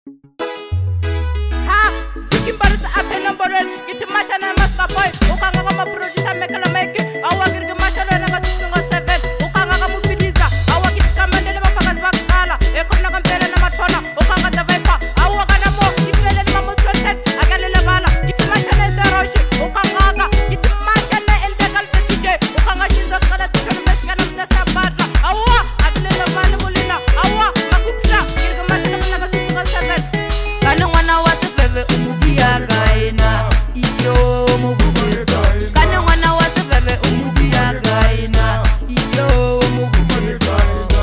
Kimbaris ape numberel giti mashana master boy ukanga kama producer mekala make awa girgi mashana nga 607 ukanga kama mufiliza awa giti kamandele bafakazi bakala ekona kampela na matona ukanga the viper awa kana mo ipele na most content akalele bala giti mashana the roche ukanga giti mashana el begal DJ ukanga shinza kala tikana mesikana mnasa badra awa akalele bala mulina awa makupsha girgi mashana nga 607 kana mwana wa sefeve gaina iyo mubuzo kana mwana wa sebebe umudia gaina iyo mubuzo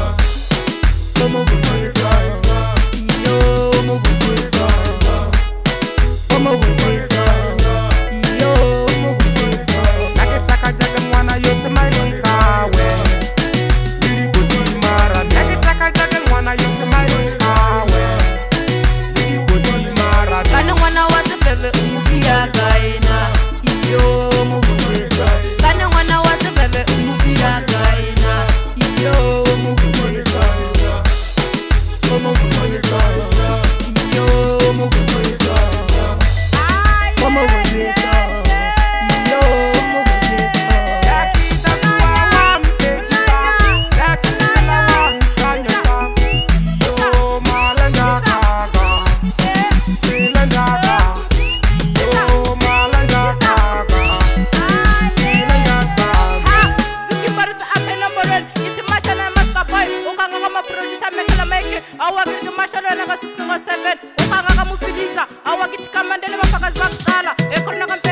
mubuzo iyo mubuzo mubuzo iyo mubuzo nakisaka jaga mwana yose malikawe nilikodi mara nakisaka jaga mwana yose malikawe nilikodi mara kana mwana wa gaina iyo mubuzo kana mwana wa sebebe umudia gaina iyo mubuzo mubuzo iyo mubuzo mubuzo iyo mubuzo yakita kuwa mtekisa yakita la wanchanya sa iyo malanga kaga silanga awa girgi mashalo nga 607 ukanga kama mufiliza awa giti kamandele bafakazi bakala ekona